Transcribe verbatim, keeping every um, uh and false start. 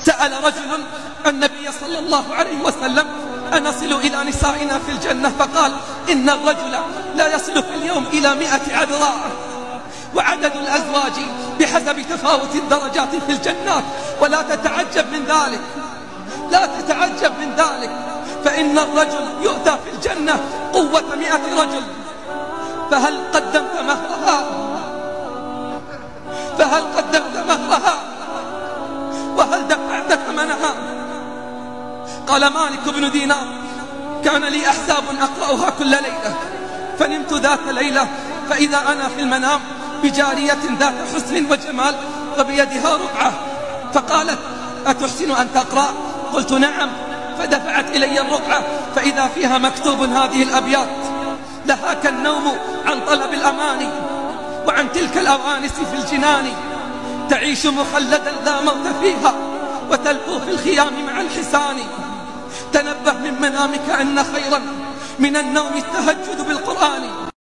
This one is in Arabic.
سأل رجل النبي صلى الله عليه وسلم: أنصل إلى نسائنا في الجنة؟ فقال: إن الرجل لا يصل في اليوم إلى مئة عذراء، وعدد الأزواج بحسب تفاوت الدرجات في الجنات. ولا تتعجب من ذلك، لا تتعجب من ذلك، فإن الرجل يؤتى في الجنة قوة مئة رجل. فهل قدمت مهرها؟ فهل قدمت مهرها؟ وهل دفعت ثمنها؟ قال مالك بن دينار: كان لي أحزاب أقرأها كل ليلة، فنمت ذات ليلة فإذا أنا في المنام بجارية ذات حسن وجمال وبيدها رقعة، فقالت: أتحسن أن تقرأ؟ قلت: نعم. فدفعت إلي الرقعة فإذا فيها مكتوب هذه الأبيات: لهاك النوم عن طلب الأماني، وعن تلك الأوانس في الجنان، تعيش مخلدا لا موت فيها، وتلقو في الخيام مع الحسان. تنبه من منامك أن خيرا من النوم التهجد بالقرآن.